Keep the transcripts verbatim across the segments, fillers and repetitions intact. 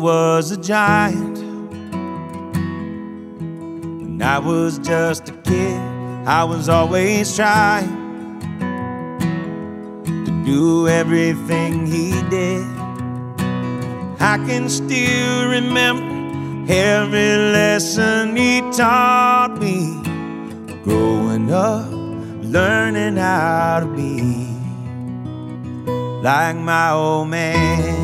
was a giant when I was just a kid. I was always trying to do everything he did. I can still remember every lesson he taught me. Growing up, learning how to be like my old man.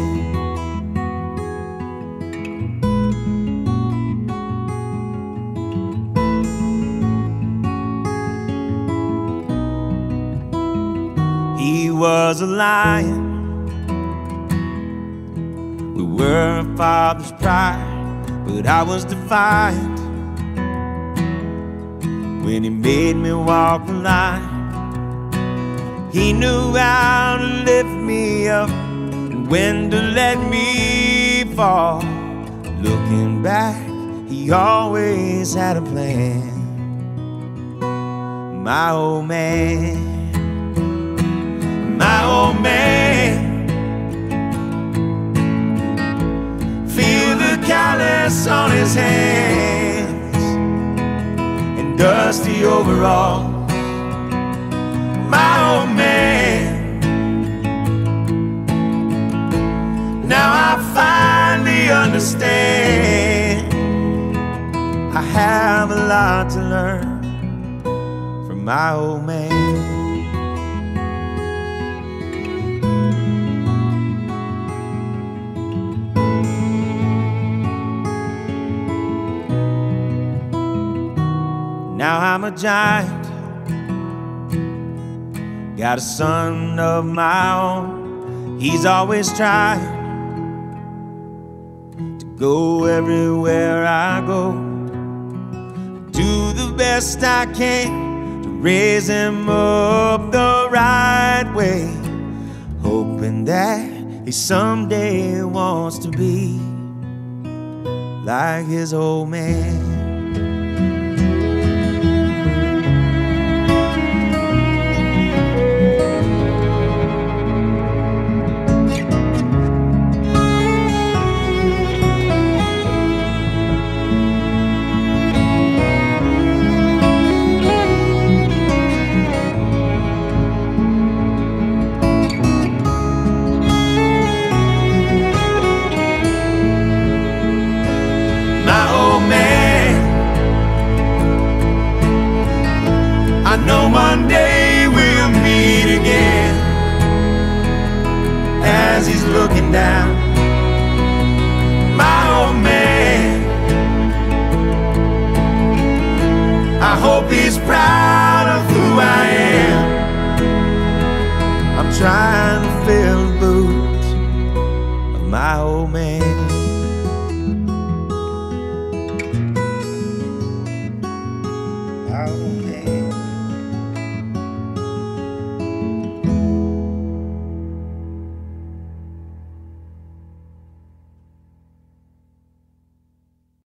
He was a lion. We were a father's pride, but I was defiant when he made me walk the line. He knew how to lift me up and when to let me fall. Looking back, he always had a plan. My old man, my old man. Feel the callus on his hands and dusty overalls. My old man. Now I finally understand. I have a lot to learn from my old man. Now I'm a giant, got a son of my own. He's always trying to go everywhere I go. Do the best I can to raise him up the right way, hoping that he someday wants to be like his old man. I know one day we'll meet again. As he's looking down, my old man, I hope he's proud of who I am. I'm trying to fill the boots of my old man. My old man.